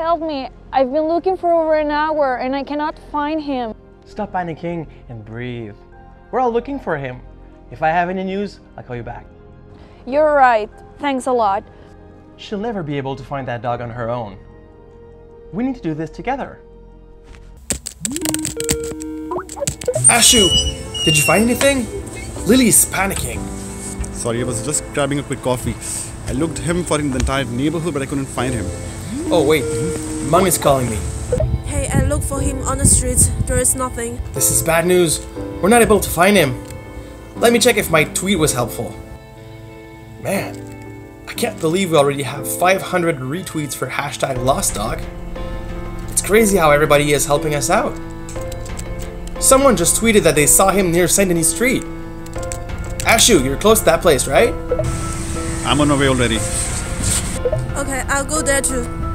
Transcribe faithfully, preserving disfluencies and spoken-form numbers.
help me. I've been looking for over an hour and I cannot find him. Stop panicking and breathe. We're all looking for him. If I have any news, I'll call you back. You're right. Thanks a lot. She'll never be able to find that dog on her own. We need to do this together. Ashu, did you find anything? Lily's panicking. Sorry, I was just grabbing a quick coffee. I looked him for in the entire neighborhood, but I couldn't find him. Oh wait, Mom is calling me. Hey, I looked for him on the streets. There is nothing. This is bad news. We're not able to find him. Let me check if my tweet was helpful. Man, I can't believe we already have five hundred retweets for hashtag Lost Dog. It's crazy how everybody is helping us out. Someone just tweeted that they saw him near Saint Denis Street. Ashu, you're close to that place, right? I'm on my way already. Okay, I'll go there too.